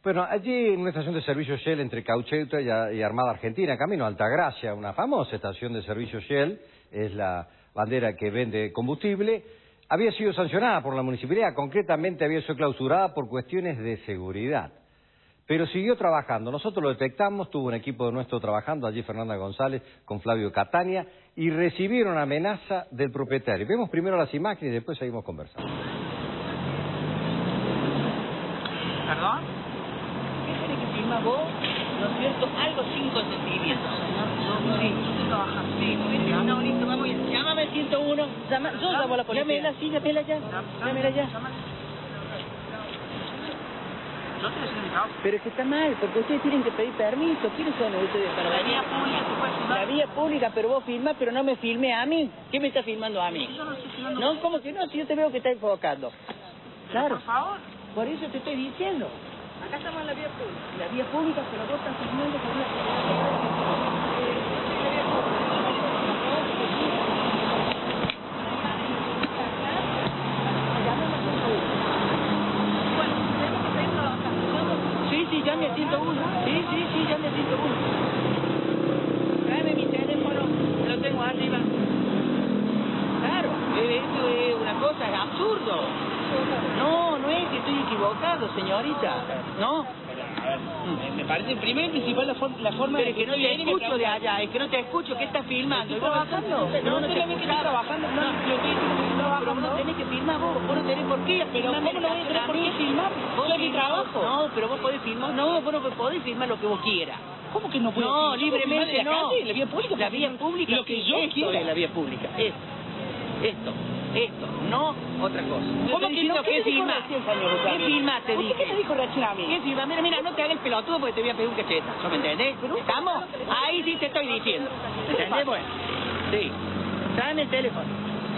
Bueno, allí en una estación de servicio Shell entre Caucheuta y Armada Argentina, camino a Altagracia, una famosa estación de servicio Shell, es la bandera que vende combustible, había sido sancionada por la municipalidad, concretamente había sido clausurada por cuestiones de seguridad. Pero siguió trabajando, nosotros lo detectamos, tuvo un equipo nuestro trabajando, allí Fernanda González con Flavio Catania, y recibieron amenaza del propietario. Vemos primero las imágenes y después seguimos conversando. ¿Perdón? ¿Qué tiene que filmar vos? ¿No es cierto? Algo sin consentimiento. Sí, estoy trabajando. Sí, muy bien. No, listo, vamos bien. Llámame al 101. Yo llamo a la policía. Llámela, sí, llámela ya. Llámela ya. Yo estoy haciendo mi trabajo. Pero es que está mal, porque ustedes tienen que pedir permiso. ¿Quiénes son ustedes para la vía pública? ¿Se puede filmar? La vía pública, pero vos filmás, pero no me filme a mí. ¿Qué me está filmando a mí? Yo no estoy filmando. No, ¿cómo que no? Si yo te veo que está enfocando. Claro. Por favor. Por eso te estoy diciendo. Acá estamos en la vía pública. La vía pública, pero vos estás filmando con una... Sí, llame al 101. Sí, llame al 101. Tráeme mi teléfono, lo tengo arriba. Claro, esto es una cosa, es absurdo. No es que estoy equivocado, señorita. No. Me parece primero y principal la forma pero de que no te escucho de allá, es que no te escucho, ¿qué estás filmando? ¿Estoy trabajando? No, no te escucho trabajando, no, pero vos no tenés que filmar vos no tenés por qué. Pero ¿cómo no voy a tener por qué filmar? ¿Vos es mi trabajo? No, pero vos podés filmar, no, vos no podés filmar lo que vos quieras. ¿Cómo que no puedo? No, libremente no. La vía pública. La vía pública. Lo que yo quiera. La vía pública. Esto, no otra cosa. ¿Cómo que no? ¿Qué filma? ¿Qué filma? Te dije. ¿Qué me dijo recién a mí? ¿Qué filma? Mira, no te hagas el pelotudo porque te voy a pedir un cachetazo, ¿me entendés? ¿Estamos? Ahí sí te estoy diciendo. ¿Entendés? Bueno, sí. Dame el teléfono.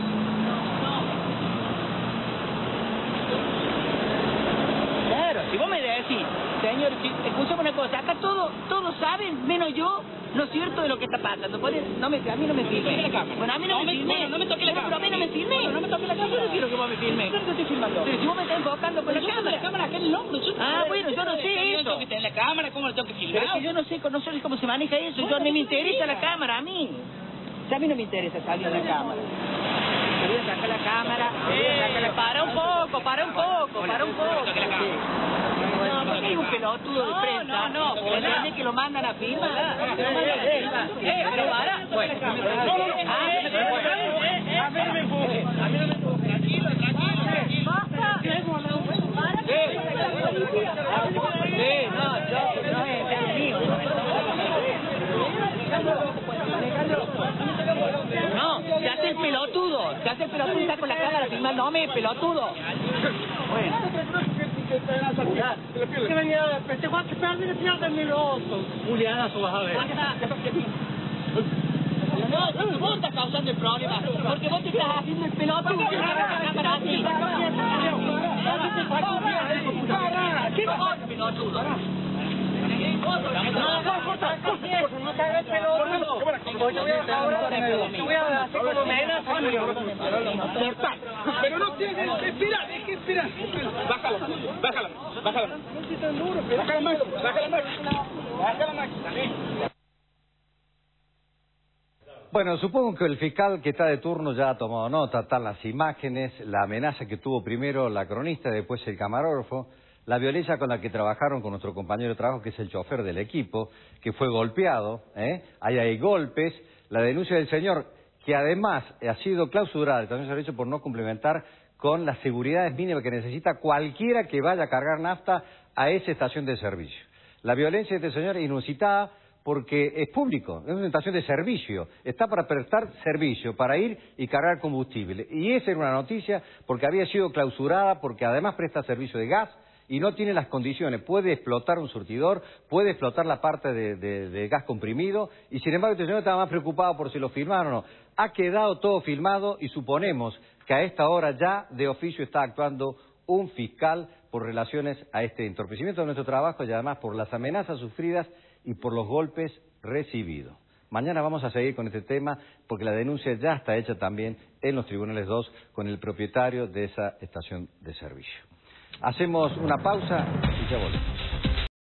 Claro, si vos me decís, señor, escuchame una cosa, acá todos saben, menos yo, ¿no es cierto de lo que está pasando? A mí no me filme. Bueno, a mí no me filme. No me toque la cámara. Pero a mí no me filme. No me toque la cámara. Yo no quiero que vos me filme. Yo no te estoy filmando. Pero si vos me estás enfocando con la cámara. La cámara acá en el hombro. Bueno, yo no sé eso. Yo tengo que tener la cámara, ¿cómo lo tengo que filmar? Pero es que yo no sé cómo se maneja eso. Yo ni me interesa la cámara, a mí. O sea, a mí no me interesa salir de la cámara. Te voy a sacar la cámara. Para un poco. No, porque hay un pelotudo de prensa. No, ¿entendés que lo mandan a firmar? Pero para. Bueno. A mí no me empuje. Tranquilo. Basta. No es mío. No, se hace el pelotudo, está con la cámara filmándome, pelotudo. Bueno. Que venía, te voy a quitar de pierden el oso. Julianazo vas a ver. No, vos estás causando el problema, porque vos te estás haciendo el pelotudo y te agarras la cámara así. ¿Qué va? Pelotudo. No te hagas pelotudo. Te voy a hacer como menos. Pero no tienes que esperar, es que esperar. Bájala. Bájala más. Bueno, supongo que el fiscal que está de turno ya ha tomado nota, están las imágenes, la amenaza que tuvo primero la cronista, después el camarógrafo, la violencia con la que trabajaron con nuestro compañero de trabajo, que es el chofer del equipo, que fue golpeado, ahí hay golpes, la denuncia del señor, que además ha sido clausurada, el también se ha hecho por no complementar con las seguridades mínimas que necesita cualquiera que vaya a cargar nafta a esa estación de servicio. La violencia de este señor es inusitada porque es público, es una estación de servicio, está para prestar servicio, para ir y cargar combustible. Y esa era una noticia porque había sido clausurada, porque además presta servicio de gas y no tiene las condiciones, puede explotar un surtidor, puede explotar la parte de gas comprimido, y sin embargo este señor estaba más preocupado por si lo filmaron o no. Ha quedado todo filmado y suponemos que a esta hora ya de oficio está actuando un fiscal por relaciones a este entorpecimiento de nuestro trabajo y además por las amenazas sufridas y por los golpes recibidos. Mañana vamos a seguir con este tema porque la denuncia ya está hecha también en los tribunales 2 con el propietario de esa estación de servicio. Hacemos una pausa y ya volvemos.